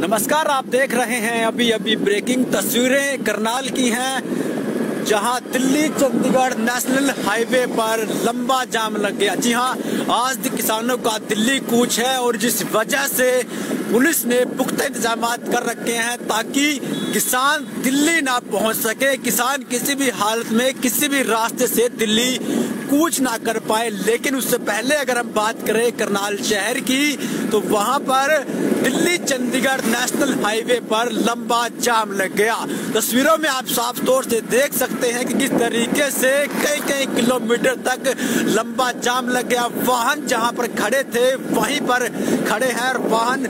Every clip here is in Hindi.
नमस्कार, आप देख रहे हैं अभी ब्रेकिंग तस्वीरें करनाल की हैं, जहां दिल्ली चंडीगढ़ नेशनल हाईवे पर लंबा जाम लग गया। जी हां, आज किसानों का दिल्ली कूच है और जिस वजह से पुलिस ने पुख्ता इंतजाम कर रखे हैं ताकि किसान दिल्ली ना पहुंच सके, किसान किसी भी हालत में किसी भी रास्ते से दिल्ली कूच ना कर पाए। लेकिन उससे पहले अगर हम बात करें करनाल शहर की, तो वहां पर दिल्ली चंडीगढ़ नेशनल हाईवे पर लंबा जाम लग गया। तस्वीरों में आप साफ तौर से देख सकते हैं कि किस तरीके से कई किलोमीटर तक लंबा जाम लग गया। वाहन जहां पर खड़े थे वहीं पर खड़े हैं और वाहन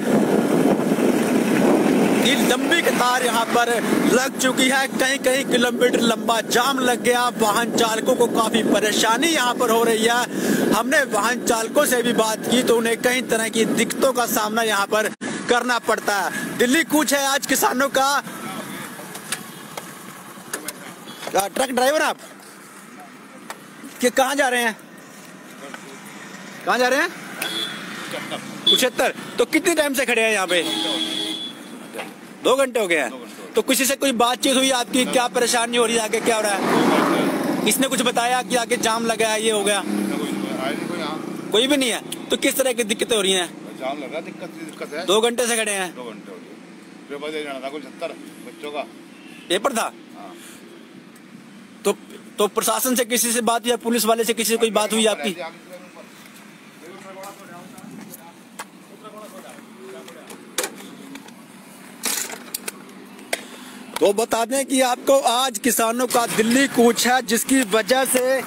की लंबी कतार यहाँ पर लग चुकी है। कई किलोमीटर लंबा जाम लग गया। वाहन चालकों को काफी परेशानी यहाँ पर हो रही है। हमने वाहन चालकों से भी बात की तो उन्हें कई तरह की दिक्कतों का सामना यहाँ पर करना पड़ता है। दिल्ली कूच है आज किसानों का। ट्रक ड्राइवर आप कि कहाँ जा रहे हैं? कहाँ जा रहे हैं? 75। तो कितने टाइम से खड़े हैं यहाँ पे? 2 घंटे हो गए हैं। तो किसी से कोई बातचीत हुई आपकी? क्या परेशानी हो रही है, आगे क्या हो रहा है? इसने कुछ बताया कि आगे जाम लगा है, ये हो गया? कोई भी नहीं है। तो किस तरह की दिक्कतें हो रही हैं? जाम लगा, दिक्कत है। 2 घंटे से खड़े हैं। 2 घंटे हो गए। पेपर दे जाना था कुछ 70 बच्चों का पेपर था। हाँ। तो प्रशासन से किसी से बात या पुलिस वाले से किसी से कोई बात हुई आपकी? तो बता दें कि आपको आज किसानों का दिल्ली कूच है, जिसकी वजह से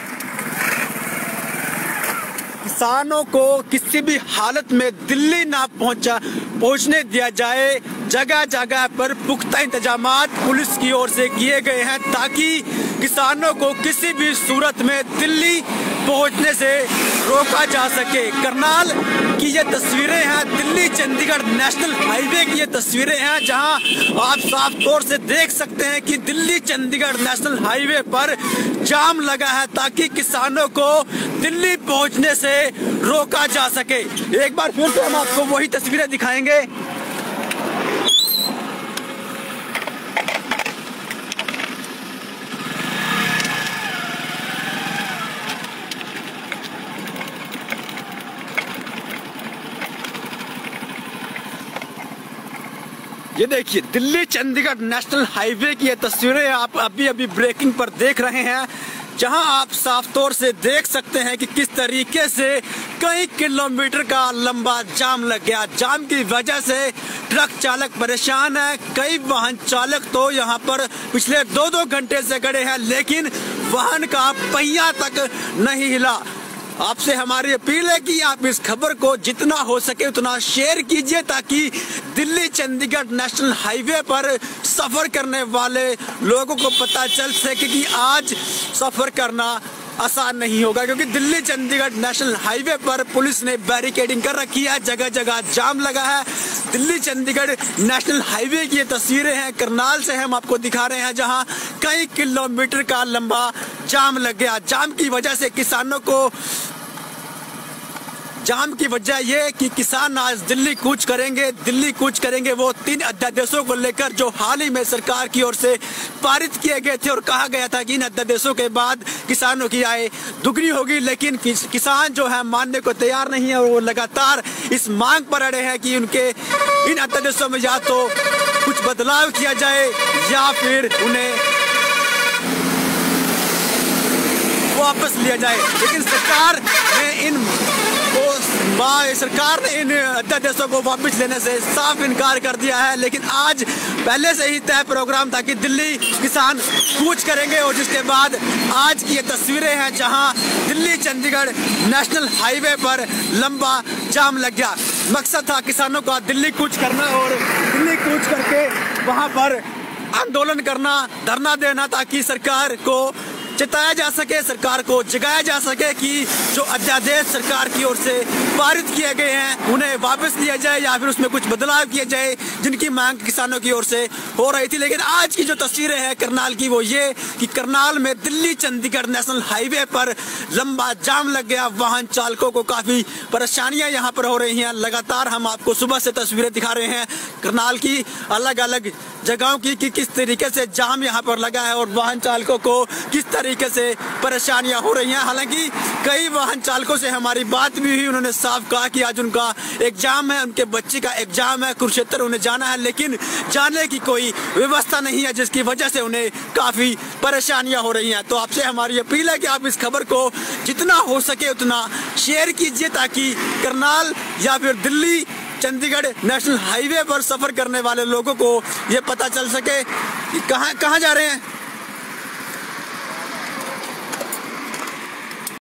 किसानों को किसी भी हालत में दिल्ली ना पहुंचने दिया जाए। जगह जगह पर पुख्ता इंतजामात पुलिस की ओर से किए गए हैं ताकि किसानों को किसी भी सूरत में दिल्ली पहुंचने से रोका जा सके। करनाल की ये तस्वीरें हैं, दिल्ली चंडीगढ़ नेशनल हाईवे की ये तस्वीरें हैं, जहां आप साफ तौर से देख सकते हैं कि दिल्ली चंडीगढ़ नेशनल हाईवे पर जाम लगा है ताकि किसानों को दिल्ली पहुंचने से रोका जा सके। एक बार फिर से हम आपको वही तस्वीरें दिखाएंगे। ये देखिए, दिल्ली चंडीगढ़ नेशनल हाईवे की ये तस्वीरें आप अभी ब्रेकिंग पर देख रहे हैं, जहां आप साफ तौर से देख सकते हैं कि किस तरीके से कई किलोमीटर का लंबा जाम लग गया। जाम की वजह से ट्रक चालक परेशान है। कई वाहन चालक तो यहां पर पिछले 2-2 घंटे से खड़े हैं, लेकिन वाहन का पहिया तक नहीं हिला। आपसे हमारी अपील है कि आप इस खबर को जितना हो सके उतना शेयर कीजिए ताकि दिल्ली चंडीगढ़ नेशनल हाईवे पर सफर करने वाले लोगों को पता चल सके कि आज सफर करना आसान नहीं होगा, क्योंकि दिल्ली चंडीगढ़ नेशनल हाईवे पर पुलिस ने बैरिकेडिंग कर रखी है। जगह जगह जाम लगा है। दिल्ली चंडीगढ़ नेशनल हाईवे की ये तस्वीरें हैं, करनाल से हम आपको दिखा रहे हैं, जहां कई किलोमीटर का लंबा जाम लग गया। जाम की वजह से किसानों को जाम की वजह यह कि किसान आज दिल्ली कूच करेंगे वो 3 अध्यादेशों को लेकर जो हाल ही में सरकार की ओर से पारित किए गए थे और कहा गया था कि इन अध्यादेशों के बाद किसानों की आय दुगनी होगी। लेकिन किसान जो है मानने को तैयार नहीं है और वो लगातार इस मांग पर अड़े हैं कि उनके इन अध्यादेशों में या तो कुछ बदलाव किया जाए या फिर उन्हें वापस लिया जाए। लेकिन सरकार ने इन अध्यादेशों को वापस लेने से साफ इनकार कर दिया है। लेकिन आज पहले से ही तय प्रोग्राम था कि दिल्ली किसान कूच करेंगे और जिसके बाद आज की ये तस्वीरें हैं, जहां दिल्ली चंडीगढ़ नेशनल हाईवे पर लंबा जाम लग गया। मकसद था किसानों का दिल्ली कूच करना और दिल्ली कूच करके वहां पर आंदोलन करना, धरना देना ताकि सरकार को चिताया जा सके, सरकार को जगाया जा सके कि जो अध्यादेश सरकार की ओर से पारित किए गए हैं उन्हें वापस लिया जाए या फिर उसमें कुछ बदलाव किया जाए, जिनकी मांग किसानों की ओर से हो रही थी। लेकिन आज की जो तस्वीरें हैं करनाल की वो ये कि करनाल में दिल्ली चंडीगढ़ नेशनल हाईवे पर लंबा जाम लग गया। वाहन चालकों को काफी परेशानियां यहाँ पर हो रही हैं। लगातार हम आपको सुबह से तस्वीरें दिखा रहे हैं करनाल की अलग अलग जगहों की कि किस तरीके से जाम यहाँ पर लगा है और वाहन चालकों को किस तरीके से परेशानियां हो रही हैं। हालांकि कई वाहन चालकों से हमारी बात भी हुई, उन्होंने साफ कहा कि आज उनका एग्जाम है, उनके बच्चे का एग्जाम है, कुरुक्षेत्र उन्हें जाना है, लेकिन जाने की कोई व्यवस्था नहीं है, जिसकी वजह से उन्हें काफी परेशानियां हो रही हैं। तो आपसे हमारी अपील है कि आप इस खबर को जितना हो सके उतना शेयर कीजिए ताकि करनाल या फिर दिल्ली चंडीगढ़ नेशनल हाईवे पर सफर करने वाले लोगों को ये पता चल सके कि कहाँ जा रहे हैं।